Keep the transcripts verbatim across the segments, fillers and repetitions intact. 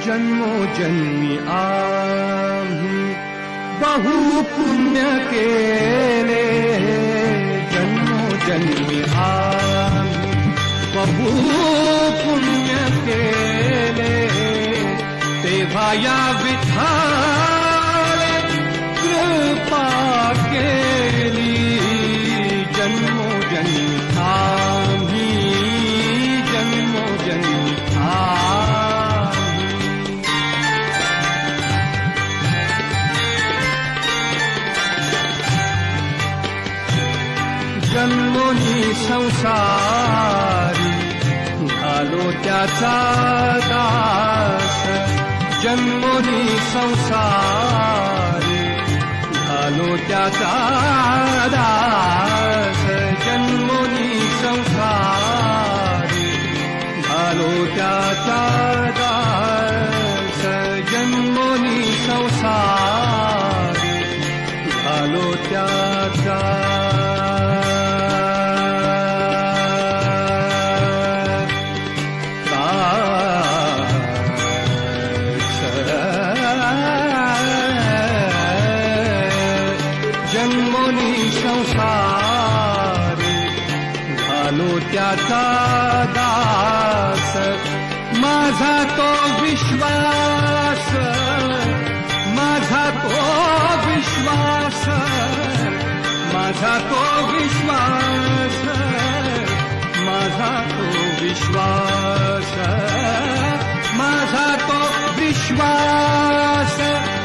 जन्मोजन्मी आम्ही बहु पुण्य केले, जन्मोजन्मी आम्ही बहु पुण्य केले, तेव्हा या विठ्ठल कृपा केली, जन्मोजन्मी आम्ही जन्मोजन्मी आम्ही. जन्मोनी संसारी झालो त्याचा दास, जन्मोनी संसारी झालो त्याचा दास, जन्मोनी संसारी झालो त्याचा दास, जन्मोनी संसारी झालो त्याचा त्याचा दास. माझा तो विश्वास, माझा तो विश्वास, माझा तो विश्वास, माझा तो विश्वास, माझा तो विश्वास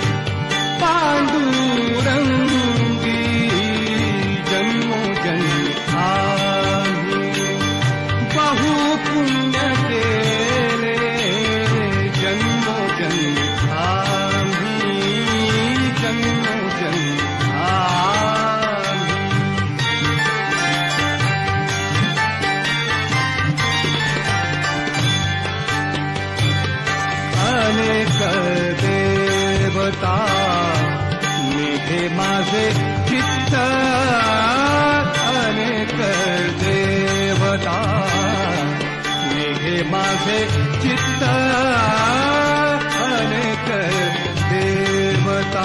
पांडुरंगी, जन्मोजन्मी आम्ही बहु पुण्य केले, जन्मोजन्मी आम्ही जन्मोजन्मी आम्ही. अनेक देवता निघे माझे चित्त, अनेक देवता निघे माझे चित्त, अनेक देवता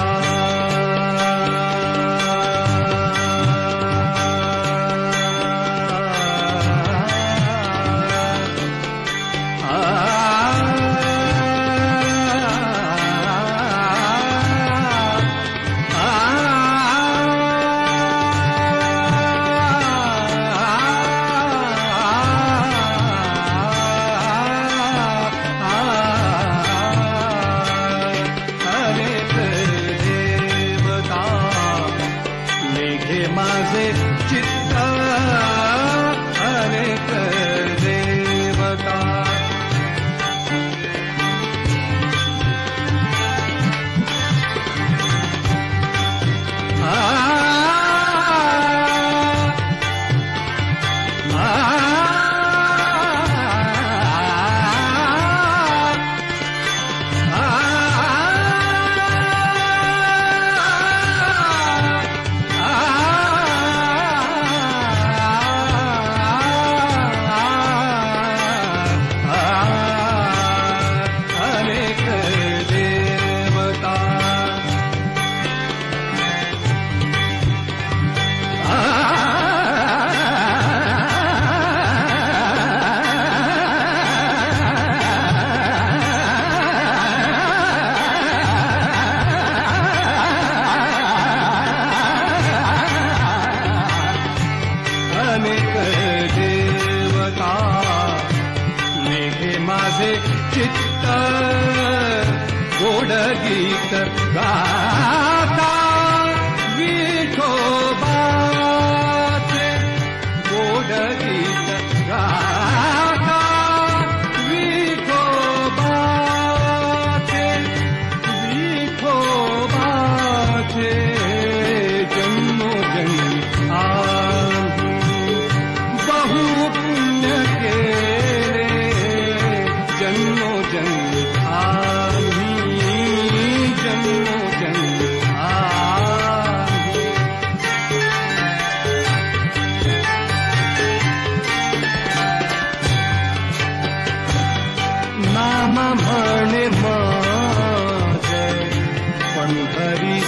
माझे चित्त, अनेक देवता. आ, आ, माझे चित्त गोड गीत गाता, विठोबाचे गोड गीत गाता, विठोबाचे विठोबाचे जन्मोजन्मी आम्ही बहु पुण्य केले, जन्मोजन्मी आम्ही जन्मोजन्मी आम्ही. नाम म्हणे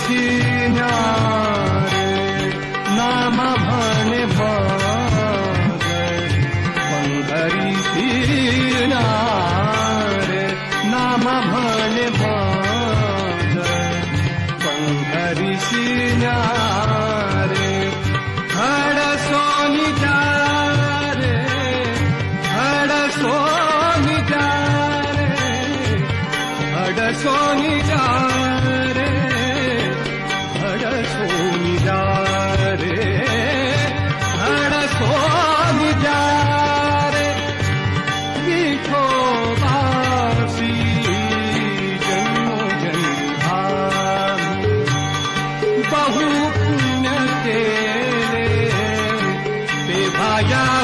शिण्यारे नाम म्हणे बघ पंढरी शिण्यारे नाम म्हणे बघ पंढरी शिण्यारे हडसोनी जारे हडसोनी जारे हडसोनी जारे हडसोनी जारे हडसोनी जारे विठोबासी जन्मोजन्मी बहु पुण्य केले ते भाया